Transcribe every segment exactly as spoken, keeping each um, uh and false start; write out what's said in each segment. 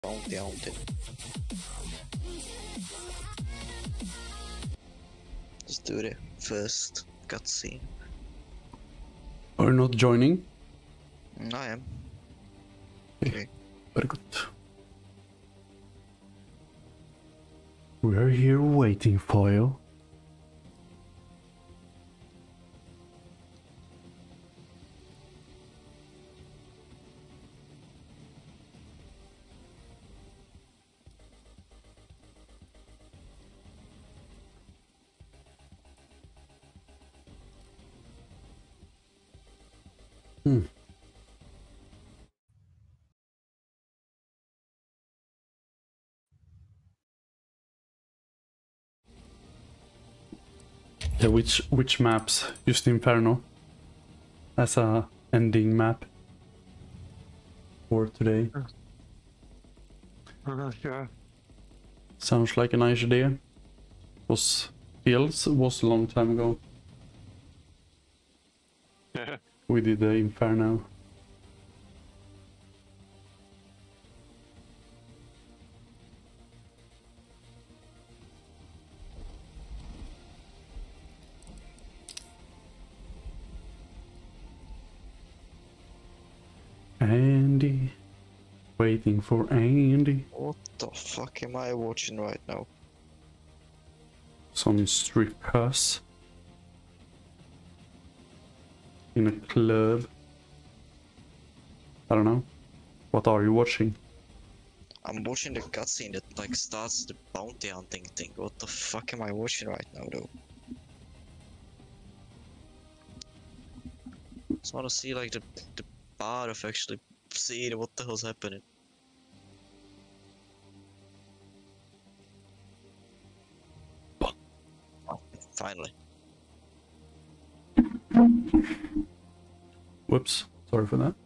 bounty hunting. Let's do the first cutscene. Are you not joining? I am. Okay. Very good. We're here waiting for you. Hmm. Yeah, which which maps used Inferno as a ending map for today? I'm not sure. Sounds like a nice idea. Was feels was a long time ago. Yeah. We did the Inferno. Andy. Waiting for Andy. What the fuck am I watching right now? Some strippers. In a club. I don't know. What are you watching? I'm watching the cutscene that like starts the bounty hunting thing. What the fuck am I watching right now though? Just wanna see like the the part of actually seeing what the hell's happening. Oh, finally. Whoops. Sorry for that.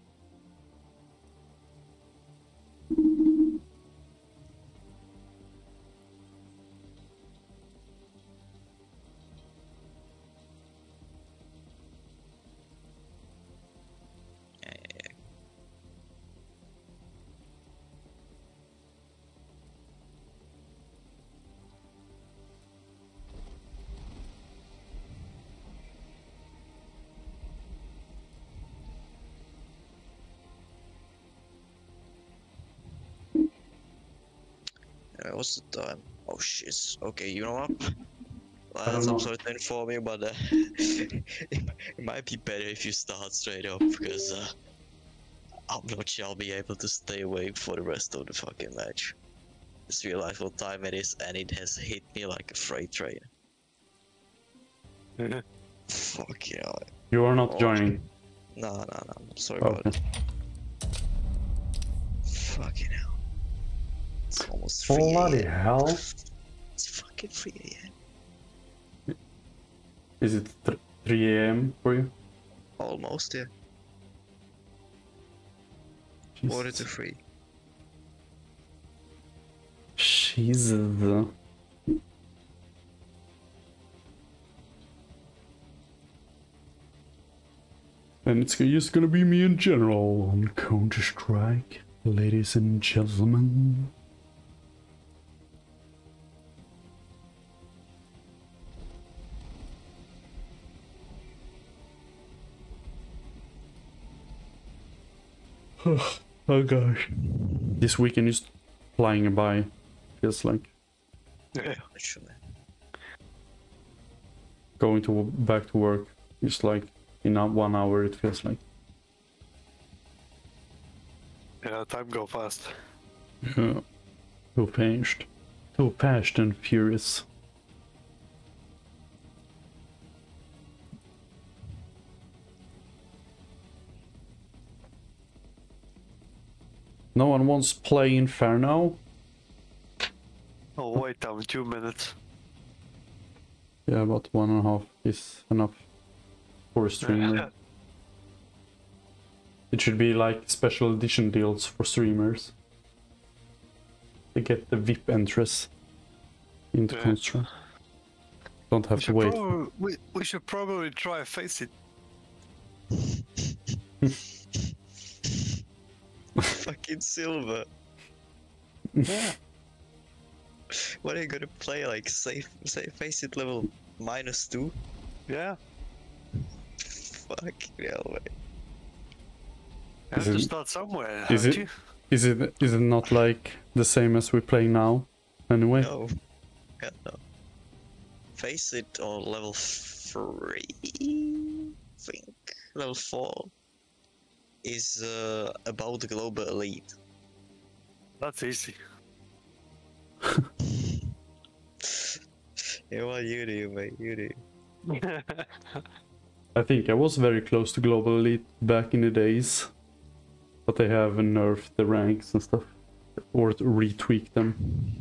Uh, what's the time? Oh shit. Okay, you know what? I don't Lads, know. I'm sorry to inform you, but uh, it, it might be better if you start straight up, because uh, I'm not sure I'll be able to stay awake for the rest of the fucking match. Just realize what time it is, and it has hit me like a freight train. Fuck yeah. You are not Oh. joining. No, no, no. I'm sorry about Okay. it. Fucking hell. It's almost three A M. Bloody hell. It's fucking three A M. Is it th three A M for you? Almost, yeah. Jesus. Quarter to three. Jesus. And it's just gonna be me and General on Counter-Strike, ladies and gentlemen. Oh gosh. This weekend is flying by, feels like. Yeah. Actually. Going to back to work is like in a one hour, it feels like. Yeah, time go fast. Yeah. Too fast. Too fast and furious. No one wants to play Inferno? I'll wait down two minutes. Yeah, about one and a half is enough for a streamer. It should be like special edition deals for streamers. They get the V I P entrance into Yeah. Construct. Don't have We to should, wait. probably, we, we should probably try face it. Fucking silver. Yeah. What are you gonna play? Like safe, safe face it level minus two? Yeah. Fuck hell, man. You have Is to it- start somewhere, is haven't it- you? Is it is it not like the same as we play now? Anyway. No. Hell no. Face it on level three, I think. Level four is uh, about the global elite. That's easy. Yeah, what you do, mate? You do. I think I was very close to Global Elite back in the days. But they have nerfed the ranks and stuff. Or retweaked them.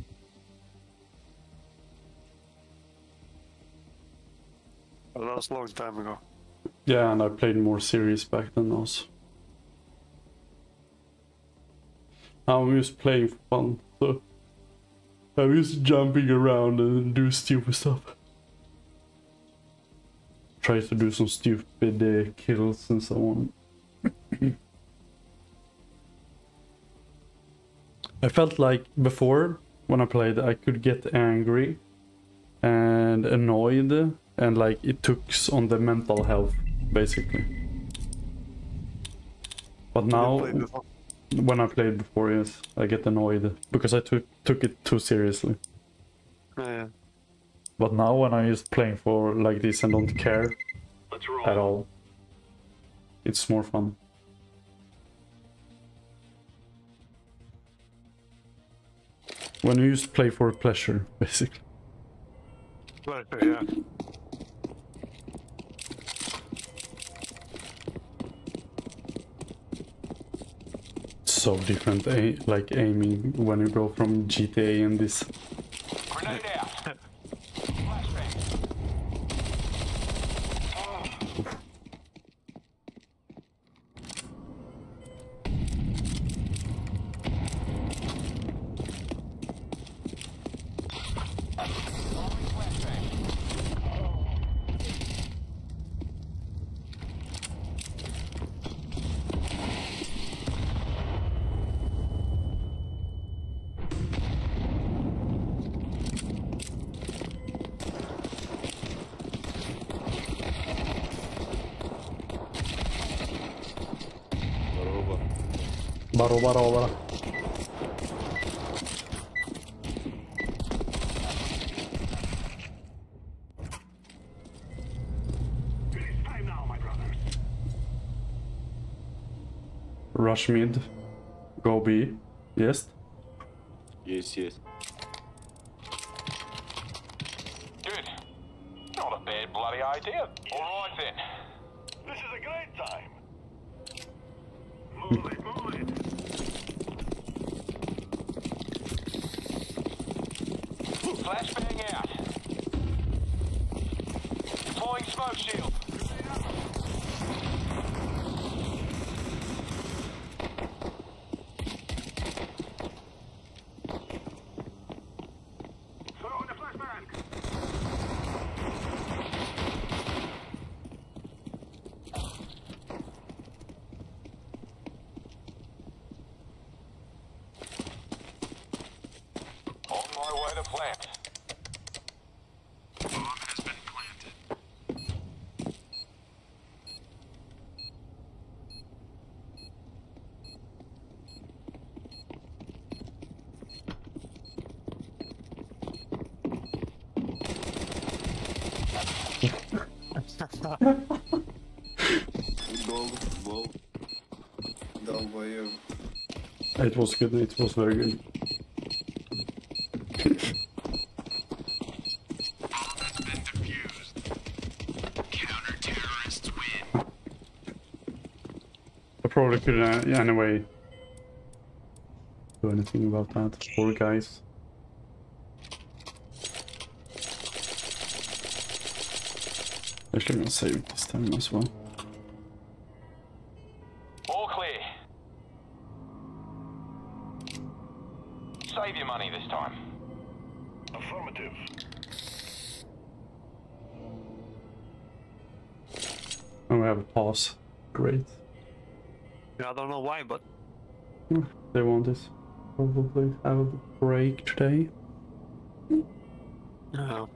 Well, that was a long time ago. Yeah, and I played more serious back then also. Now I'm just playing for fun, so I'm just jumping around and do stupid stuff. Try to do some stupid uh, kills and so on. I felt like before, when I played, I could get angry and annoyed, and like it took on the mental health, basically. But now, Played before. when I played before, yes, I get annoyed because I took took it too seriously. Yeah. But now, when I'm just playing for like this and don't care at all, it's more fun. When you just play for pleasure, basically. Right, yeah. So different, a like aiming when you go from G T A and this. Grenade out. Flashbang. Baro baro baro. Rush mid. Go B. Yes. Yes, yes. Good. Not a bad bloody idea. All right then. This is a great time. Move it, move it. Flashbang out. Deploying smoke shield. Throw in the flashbang. On my way to plant. Bomb has been planted. Go, go. Долбоёб. It was good. It was very good. Bomb has been defused. Counter-terrorists win. I probably couldn't uh, anyway do anything about that. Poor guys. Actually, I'm gonna save it this time as well. All clear. Save your money this time. Affirmative. And we have a pause. Great. Yeah, I don't know why, but They want this. probably have a break today. No.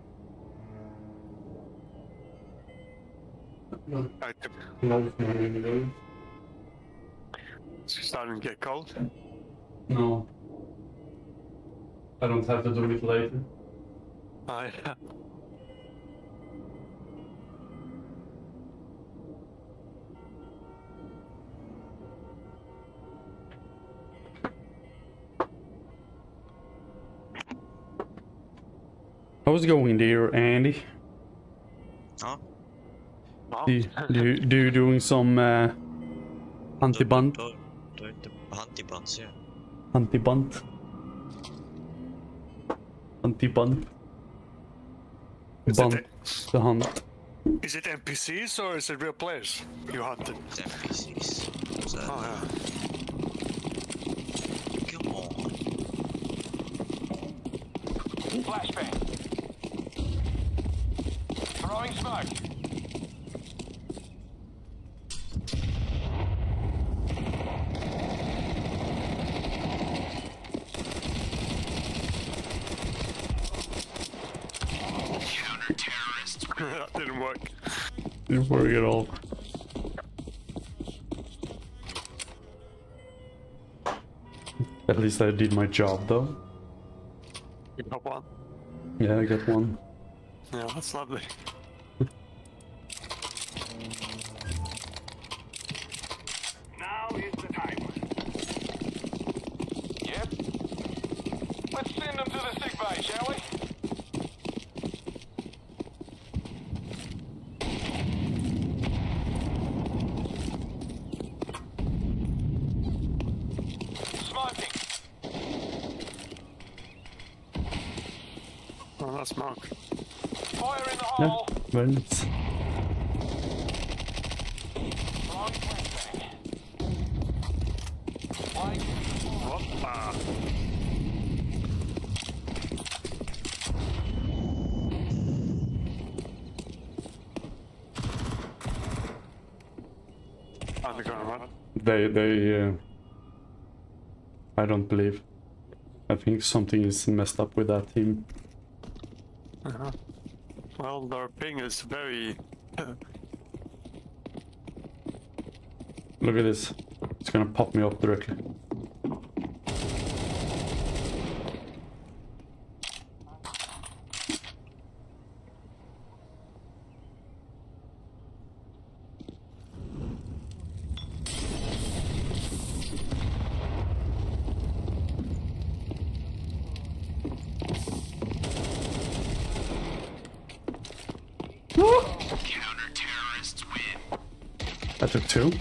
I took, it's starting to get cold. No. I don't have to do it later. Oh, yeah. How's it going there, Andy? Huh? Well, Do, do, you- do you doing some uh, anti-bunt? Do, do, do, anti-buns, yeah. Anti-bunt? Anti-bunt? is, it, Bunt the hunt. is it N P Cs or is it real players you hunted? It's N P Cs. What's that? Oh, yeah. Come on. Flashbang. Throwing smoke. Counter-terrorists. That didn't work. Didn't worry at all. At least I did my job though. You got one? Yeah, I got one. Yeah, that's lovely. Now is the time. Yep. Let's send them to the sick bay, shall we? Smoking. Oh, that's smoke. Fire in the Yeah, hole. very nice. Throwing flashbang. Flank. Whoppa. Underground run. They, they, uh, I don't believe. I think something is messed up with that team. Uh-huh. Well, their ping is very. Look at this. It's gonna pop me up directly. Counter-terrorists win. I took two.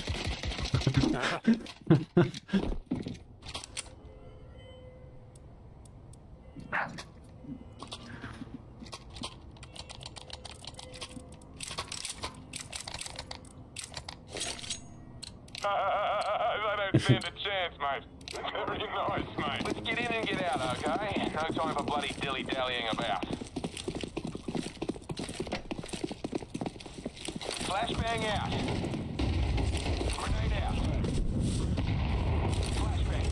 They don't stand a chance, mate. Very nice, mate. Let's get in and get out, okay? No time for bloody dilly-dallying about. Flashbang out. Grenade out. Flashbang.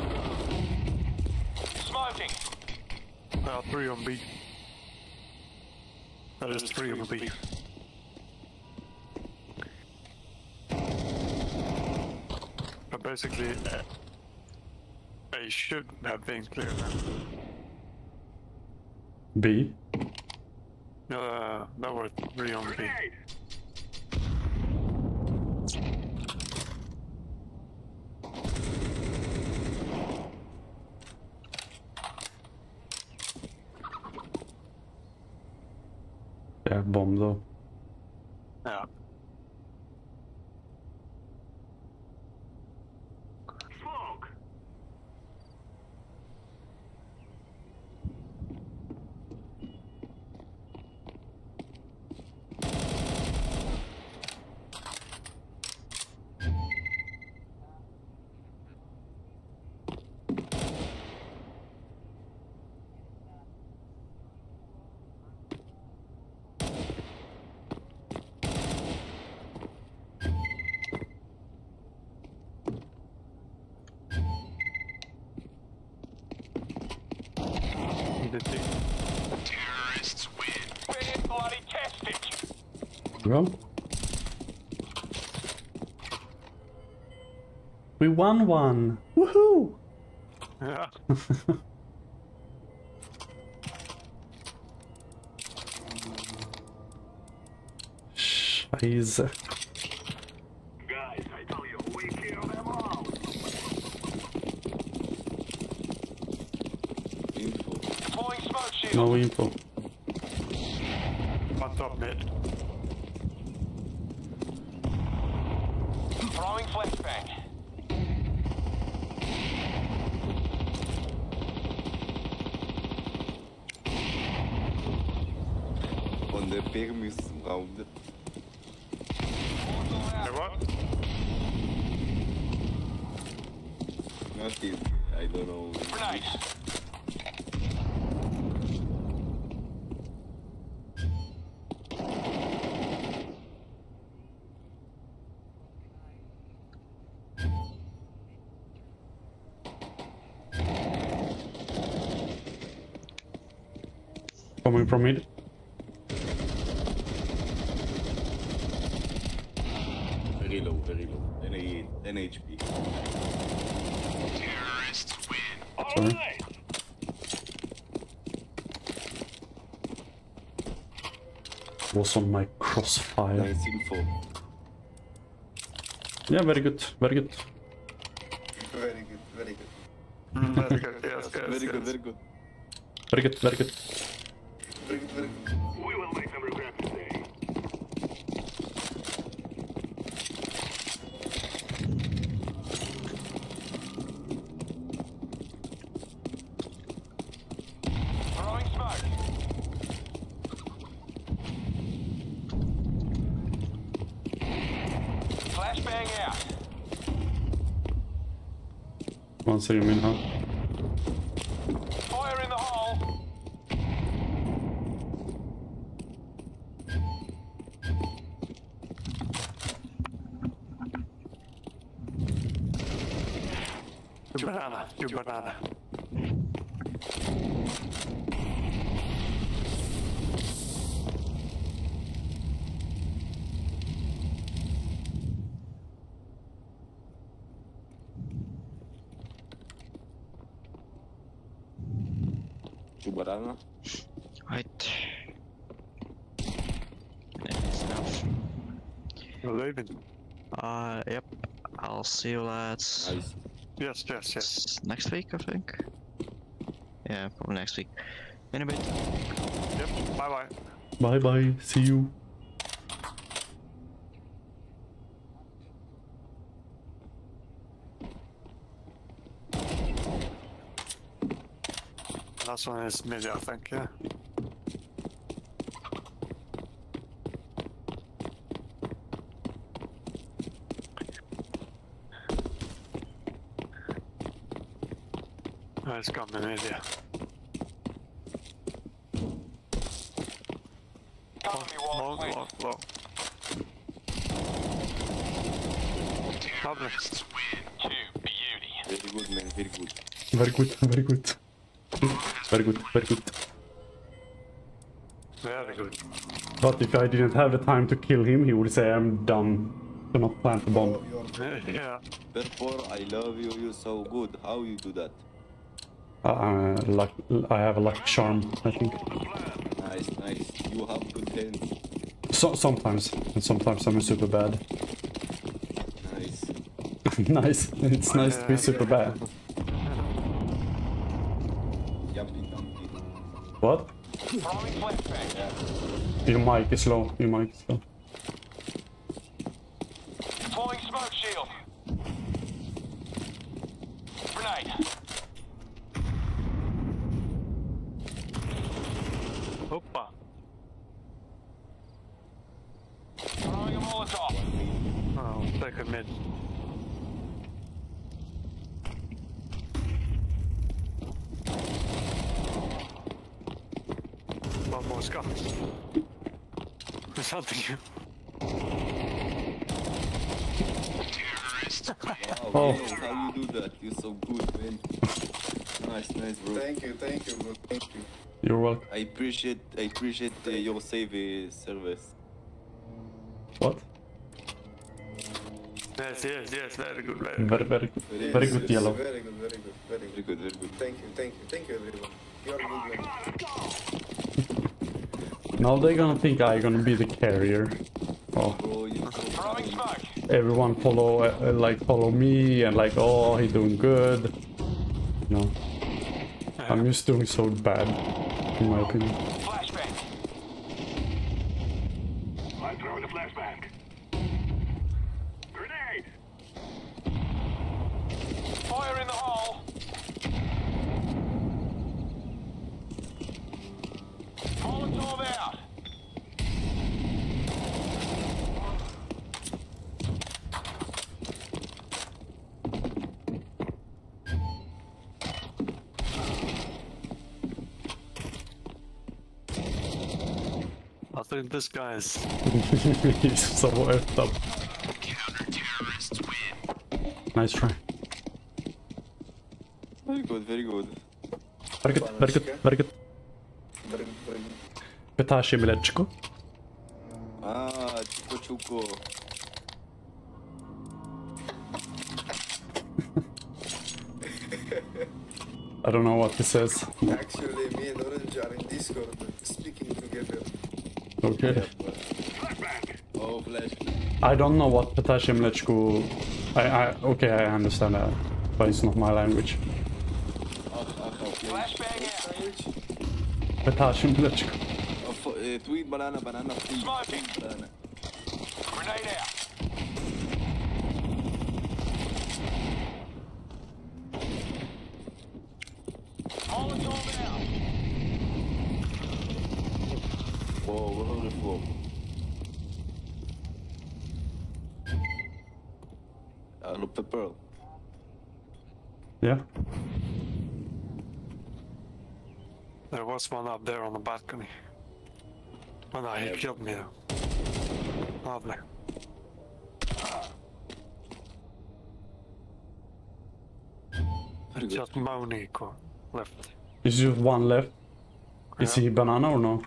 Smoking. Uh, three on B. That is three on B. But basically, uh, they should have been clear now. B. Uh, that were three on B. Yeah, bomb though. Yeah. Smoke. Immediately. Terrorists win. We're bloody tastic. Well, we won one. Woohoo! Yeah. Scheiße. Guys, I tell you, we kill them all. Info. Deploying smoke shield. No info. One top mid. Throwing flashbang. On the permis round. Hey, what? Nothing. I don't know. Grenade. Coming from mid. Very low, very low. ten, A- ten H P. Terrorists win. All Sorry. right. Was on my crossfire. Nice info. Yeah, very good. Very good. Very good, very good. Mm, very good. Yes, yes, Very yes. good, very good. Very good. Very good. Very good, very good. We will make them regret today. Throwing smoke. Flashbang out. One second, min här. Fire in the hole. You banana. You banana. Chubarana. Right. That's enough. You're leaving. Uh, yep. I'll see you lads Nice. Yes, yes, yes. s- next week, I think. Yeah, probably next week. In a bit. Yep. Bye bye. Bye bye. See you. Last one is mid, I think. Yeah. Oh, it's coming mid, yeah. Cover me while Long, it's long, lit. long. Lovely. Terrorists win. Two beauty. Very good, man. Very good. Very good. Very good. Very good. Very good. Very good. But if I didn't have the time to kill him, he would say I'm done. Do not plant the bomb. Yeah. Therefore, I love you. You're so good. How you do that? Uh, luck, I have a luck charm, I think. Nice, nice. You have good hands. So, sometimes, and sometimes I'm super bad. Nice. Nice. It's nice to be super bad. Jumpy, jumpy. What? Throwing flashbang. Your mic is low. Your mic is low. Deploying smoke shield. Grenade. Hoppa. Throwing a Molotov. Oh, take a mid. One more scuff. There's something you. Terrorists win. Wow, Oh. yo, how you do that? You're so good, man. Nice, nice, bro. Thank you, thank you, bro. Thank you. You're welcome. I appreciate, I appreciate uh, your save uh, service. What? Yes, yes, yes, very good, very good. Very, very good. Yes, Very good yes, yellow. Very good, very good, very Very good. good, very good. Thank you, thank you, thank you, everyone. You are good man. Now they're gonna think I'm gonna be the carrier. Oh, Bro, you so Throwing smoke. everyone follow, uh, like follow me and like, oh, he doing good. No, I'm just doing so bad, in my opinion. Flashbang. I'm throwing a flashbang. Grenade! Fire in the hole. Molotov out. I think this guy is. He's so effed up. Nice try. very good, very good. Very good, very good, very good. Very good, very good. Petashi Milechko. Ah, Chuko Chuko. I don't know what he says. Actually, me and Orange are in Discord speaking together. Okay. Oh, flash. I don't know what Petashi Milechko. I, I, okay, I understand that, but it's not my language. Ah, ah, ah, flash. Flashbang out. Language? Petashi Milechko. Ah, f- uh, tweet banana, banana, tweet. Smoking. Banana. Grenade out. Molotov out. Whoa, whoa, the floor. Ah, look the pearl. Yeah. There was one up there on the balcony. Oh no, he killed me though. Lovely. Very good. Just Monique left. Is just one left. Is he banana or no?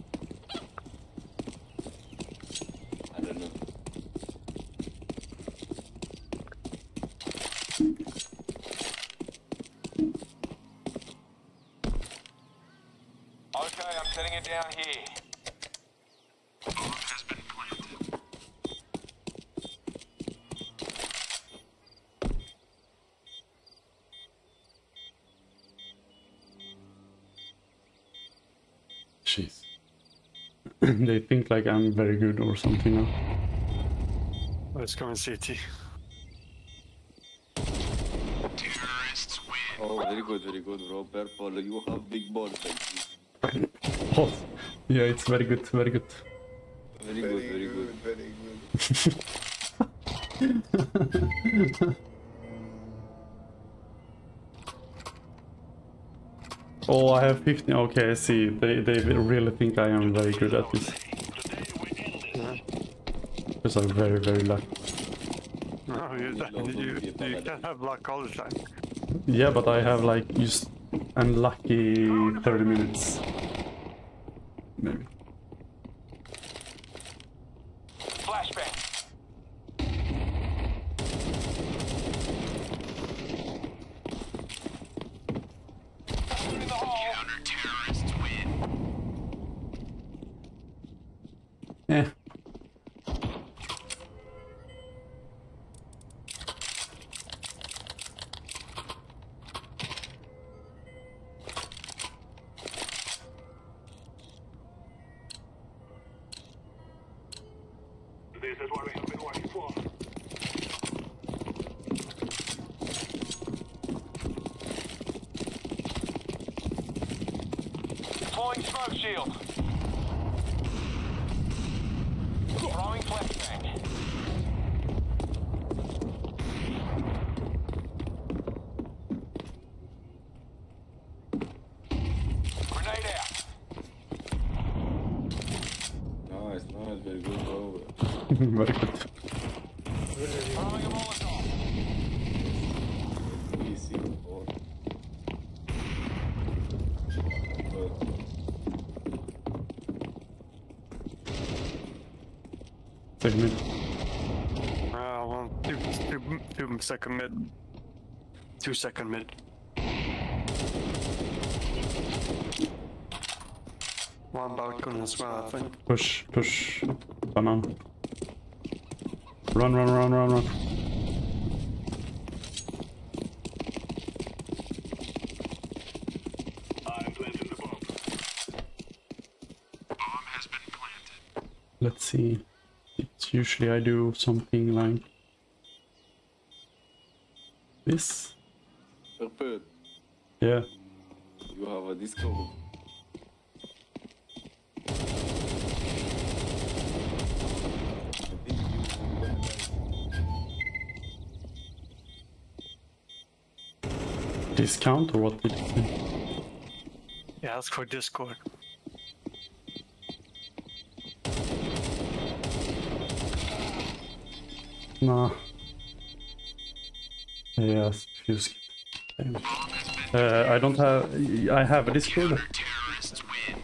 I don't know. Okay, I'm setting it down here. Jeez. They think like I'm very good or something now. Let's go in C T. Oh, very good, very good, bro. Purple, you have big balls like this. Oh, yeah, it's very good, very good. Very good, very good. Very good. Oh, I have fifteen. Okay, I see. They they really think I am very good at this. Because I'm very very lucky. No, you, you, you can have luck all the time. Yeah, but I have like just unlucky thirty minutes. Maybe. Flashbang. In the hole. Eh. This is what we have been working for. Deploying smoke shield. Throwing flashbang. Grenade out. Nice, nice, very good, bro. Very good. Throwing a Molotov. Easy, bro. bro. Take mid. Uh, one, two, two, two second mid. Two second mid. One balcony as well, I think. Push, push. Banana. Run, run, run, run, run. I'm planting the bomb. Bomb has been planted. Let's see. It's usually I do something like this. Purple, Yeah. you have a Discord. I think you Discount or what did you say? Yeah, ask for Discord. Nah. Yes, fuse kit. Damn. Uh, I don't have. I have a Discord. Terrorists win.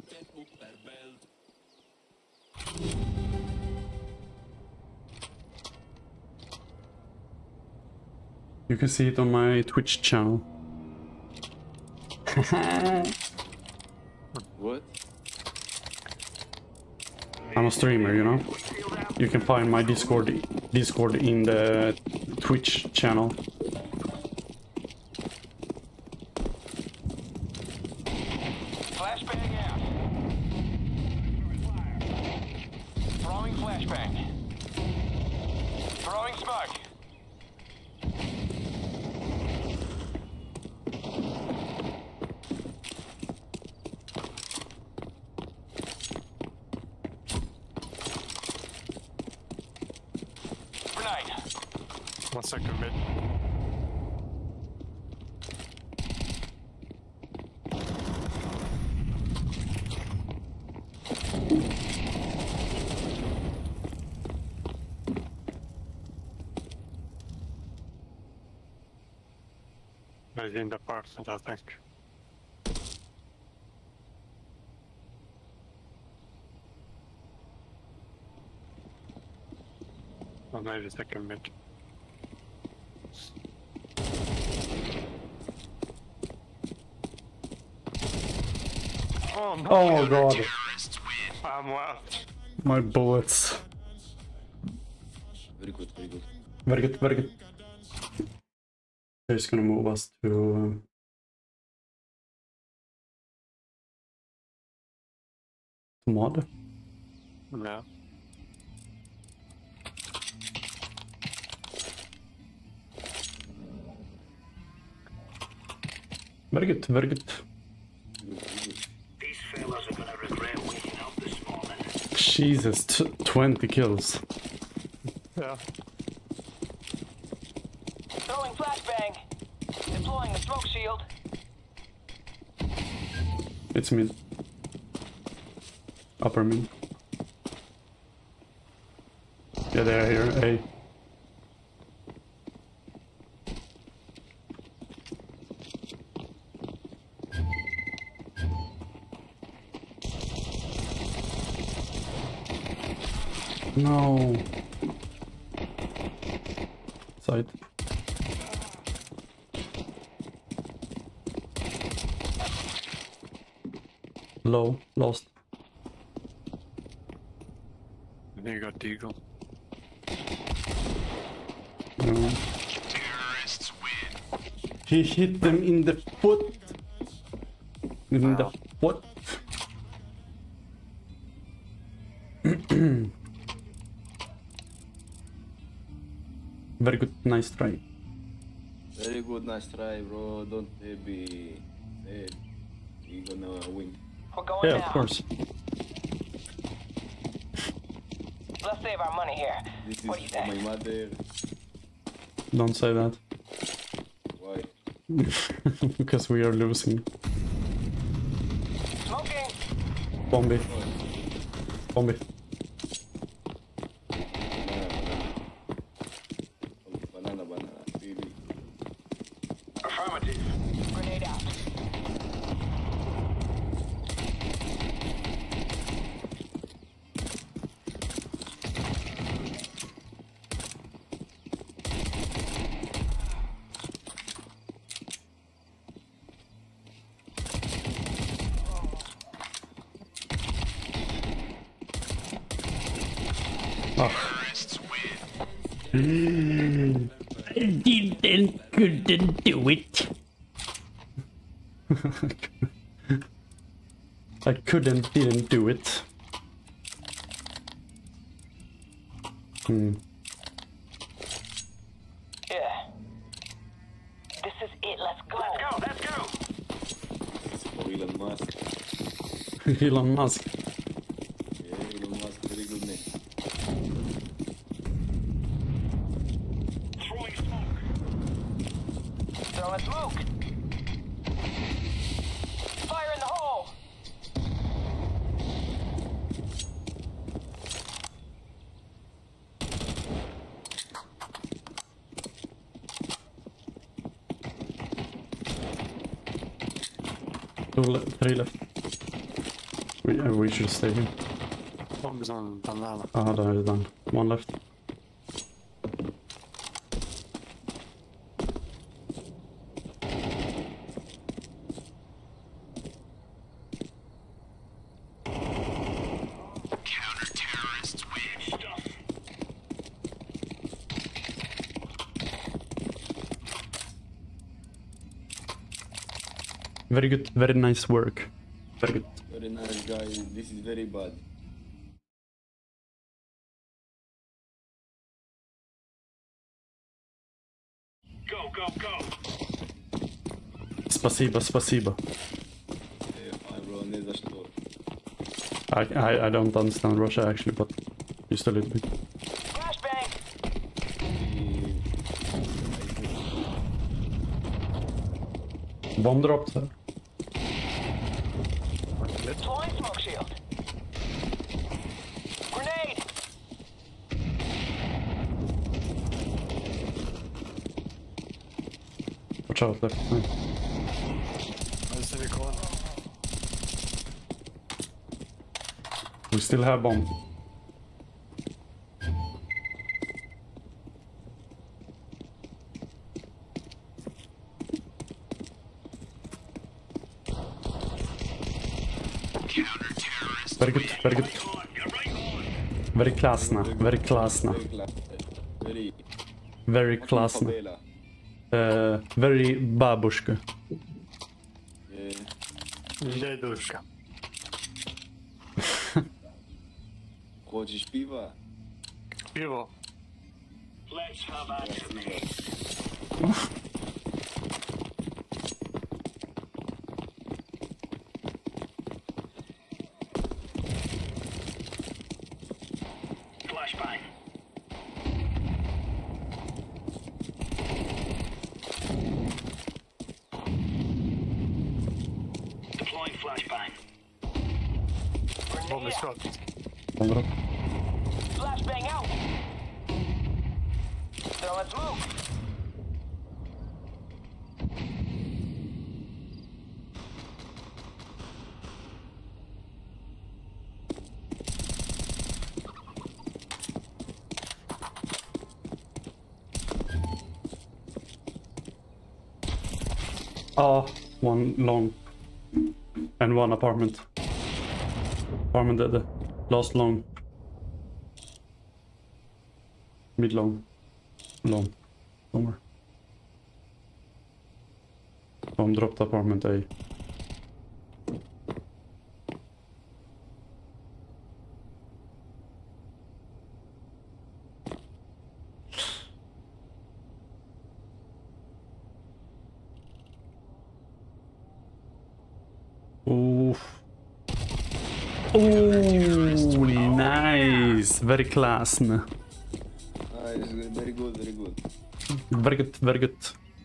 You can see it on my Twitch channel. what? I'm a streamer, you know. You can find my Discord Discord in the Twitch channel. Flashbang out. Throwing flashbang. Throwing smoke. Grenade. One second mid. He's in the apartment, I think. Or maybe second mid. Oh, no. Oh god, Terrorists win. I'm well. my bullets. Very good, very good. Very good, very good. He's gonna move us to. Um, to mod. Yeah. Very good, very good. These fellas are gonna regret waking up this morning. Jesus, t twenty kills. Yeah. Throwing flashbang. Deploying the smoke shield. It's mid. Upper mid. Yeah, they're here. A. No. Side. Low. Lost. I think you got Deagle. No. Terrorists win. He hit them in the foot. In the foot. Very good, nice try. Very good, nice try, bro. Don't uh, be sad. We're gonna win. We're going Yeah, now. of course. Let's save our money here. This What do you is for my think? mother. Don't say that. Why? Because we are losing. Smoking. Bombi. Bombi. Banana, banana. Banana, banana. Really. Affirmative. Grenade out. I didn't, couldn't do it. I couldn't, didn't do it. Hmm. Yeah. This is it. Let's go. Let's go, let's go. For Elon Musk. Elon Musk. Yeah, Elon Musk, very good name. Throwing smoke. Throwing smoke. Fire in the hole. Two le three left. We, uh, we should stay here. Bomb is on banana. Ah, där är det done. One left. Counter-terrorists win stuff. Very good, very nice work. Very good. Very nice guy. This is very bad. Go, go, go. Spasiba, spasiba. Eh, fan bro, не за что. I, I, I don't understand Russia actually, but just a little bit. Flashbang. Bomb dropped här. Deploying smoke shield. Grenade. Watch out left. No. I see we call. We still have bomb. Counter-terrorists Very good, very good. on. You're right on. Very classna, very classna. Very class. Very. Very classna. Favela. Uh, very babushka. Yeah. Jeduška. Хочешь пива? Pivo. Let's have action. Flashbang. Deploying flashbang. Bomb Grenade is out. got. Bomb drop. Flashbang out. Throwing smoke. Ah, one long. And one apartment. Apartment dead. Last long. Mid long. Long. Somewhere. Bomb dropped apartment A. Oof. Oh, nice. Very class. Nice, very good, very good. Very good, very good.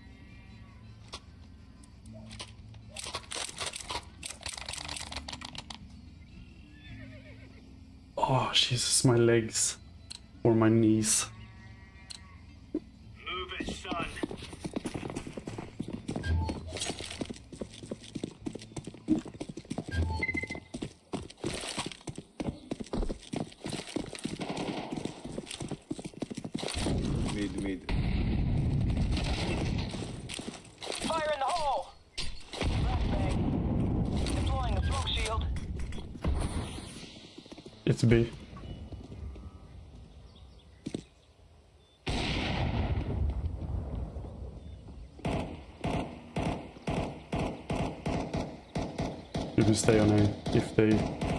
Oh, Jesus, my legs. Or my knees. Move it, son. Mid, mid. Fire in the hole. Flashbang. Deploying the smoke shield. It's B. You can stay on A if they...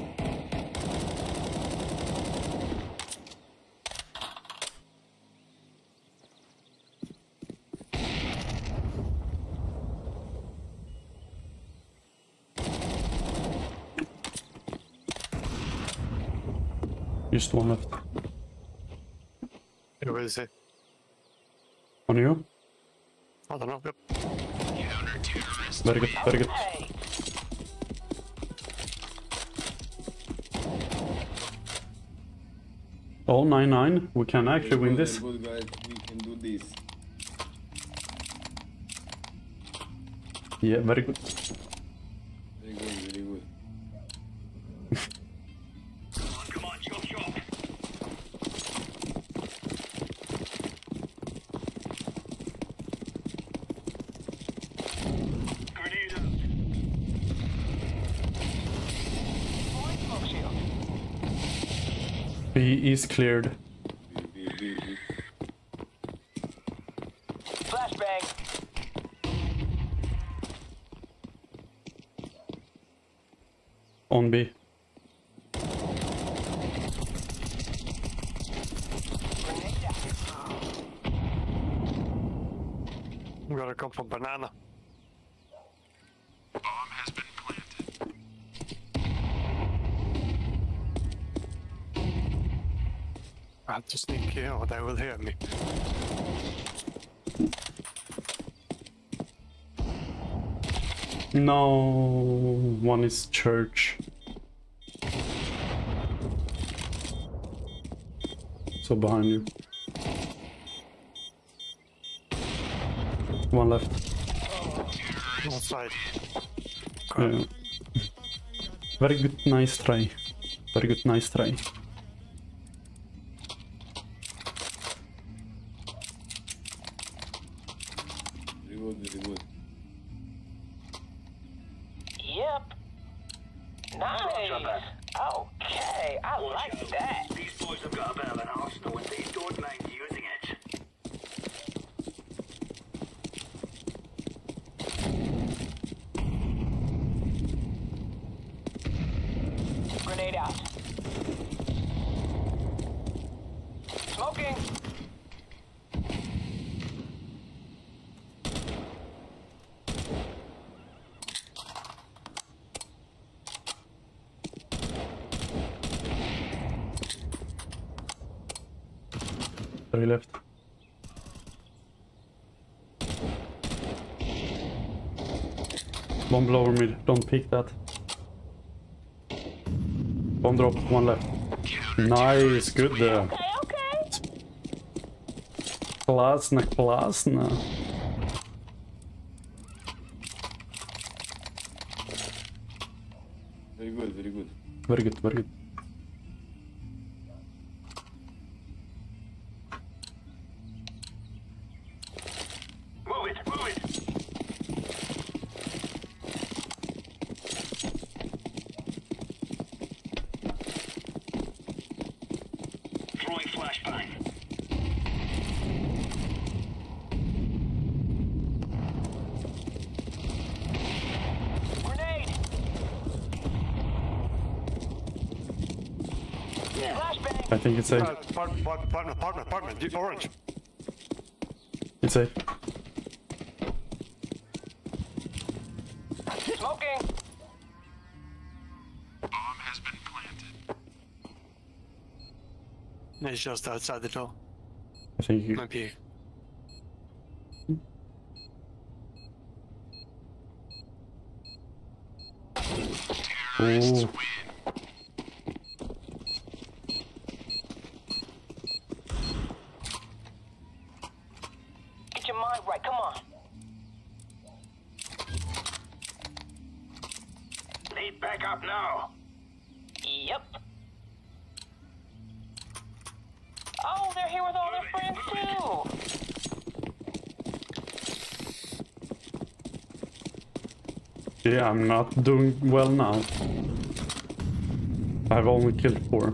Just one left. Where is it? On you? I don't know. Yep. Very good, very good. Hey, Oh, nine nine. We can actually win this. Good guys, we can do this. Yeah, very good. Very good, very good. Come on, chop chop. Grenade out. deploying smoke shield. B is cleared. B, B, B, B. Flashbang. On B. Grenade out. I'm gonna come from banana. Bomb has been planted. I have to sneak here or they will hear me. No, one is church. So behind you. One left. Outside. Yeah. Very good, nice try. Very good, nice try. Very good, very good. Yep. Nice. Okay, I like that. These boys have got a bit of an arsenal and they don't mind using it. Grenade out. Smoking. Three left. Bomb lower mid, don't pick that. Bomb drop, one left. Nice, good there. Okay, okay. Klasna, klasna. Very good, very good. Very good, very good. Move it, move it. Throwing flashbang. Grenade. Flashbang. I think it's safe. Uh, part, part, partner, partner, partner, the orange. It's safe. Smoking. Bomb has been planted. It's just outside the door. I think you... Might be. Terrorists Ooh. win. Get your mind right. Come on. Need backup now. Yep. Oh, they're here with all their friends too. Yeah, I'm not doing well now. I've only killed four.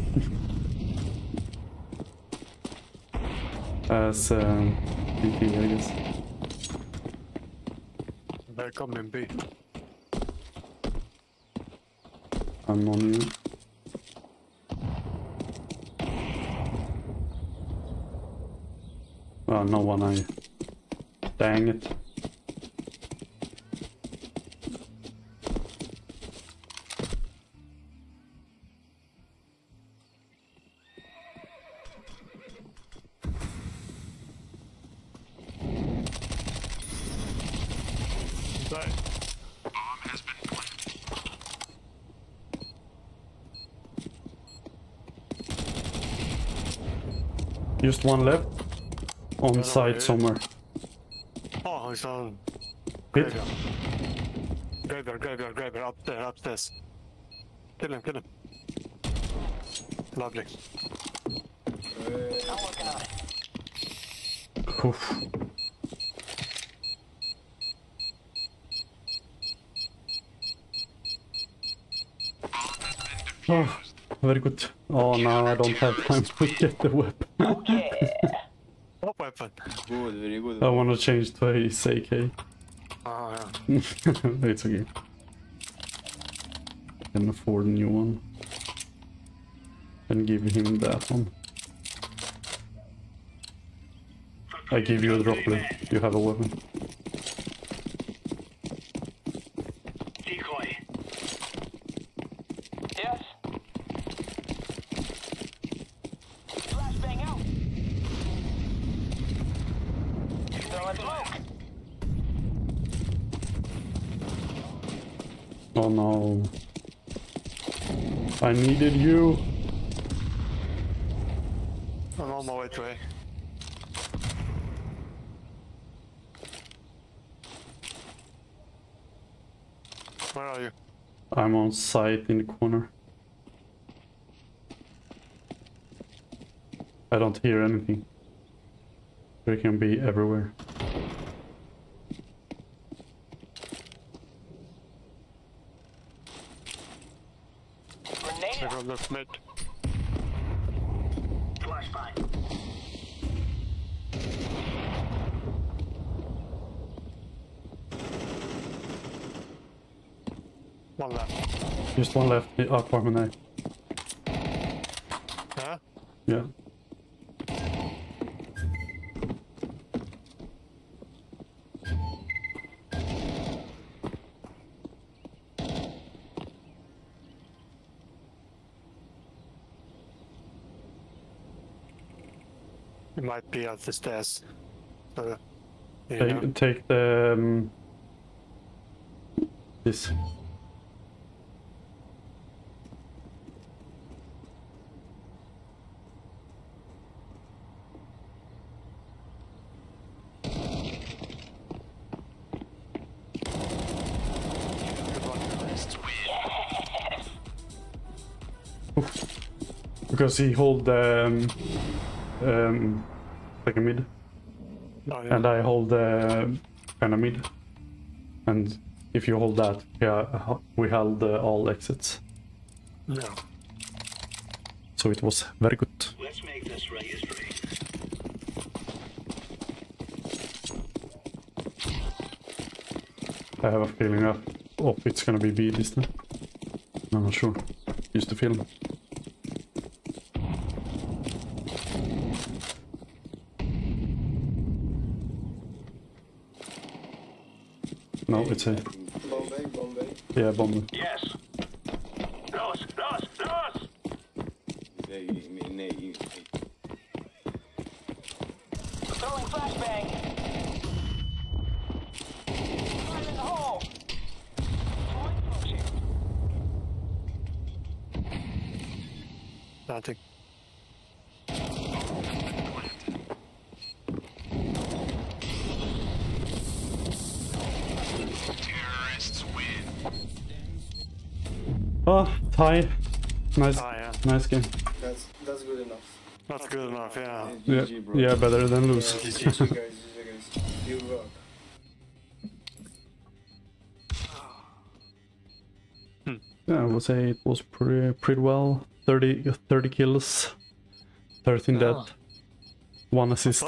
As um, B T, I guess. Welcome in B. I'm on you. Oh, no one I... Dang it. Just one left. On site somewhere. Oh, he's on Hit. graveyard. Graveyard, graveyard, graveyard, up there, upstairs. Kill him, kill him. Lovely. I'm working on it. Oof. Oh, very good. Oh, now I don't have time to get the weapon. Yeah. What weapon? Good, very good. I want to change to a A K. Oh, yeah. It's okay. Can afford a new one. And give him that one. I give you a droplet. You have a weapon. Decoy. Yes. Flashbang out. Throwing smoke. Oh no. I needed you. I'm on my way to A. Where are you? I'm on site in the corner. I don't hear anything. They can be everywhere. Grenade out. Everyone look mid. Flashbang. One left. Just one left. The apartment A. Huh? Yeah. It might be at the stairs. So, you Take, know. take the... Um, this. Because he hold um, um, like a mid, Oh, yeah. and I hold the kind of mid. And if you hold that, yeah, we held uh, all exits. No. So it was very good. Let's make this right history. I have a feeling that oh, it's gonna be B this time. I'm not sure. Used to film. No, it's a Bombay, Bombay. yeah bomb. Yes. Nos, nos, nos! They, they, they, Throwing flashbang. Fire in the hole. Nothing. Terrorists win. Oh, tie. Nice, Ah, yeah. nice game. That's that's good enough. Not good enough, yeah. Yeah, G G, bro. yeah, better than Yeah, lose. G G guys, G G guys. You rock. Yeah, I would say it was pretty pretty well. thirty, thirty kills, thirteen Yeah. dead, one assist.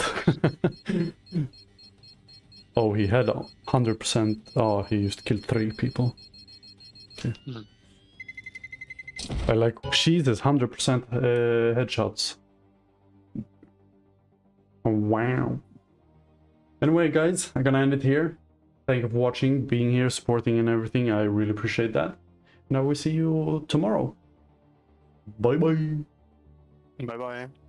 Oh, he had one hundred percent. Oh, he used to kill three people. Okay. Hmm. I like Jesus, one hundred percent uh, headshots. Oh, wow. Anyway, guys, I'm gonna end it here. Thank you for watching, being here, supporting and everything. I really appreciate that. And I will see you tomorrow. Bye bye. Bye bye.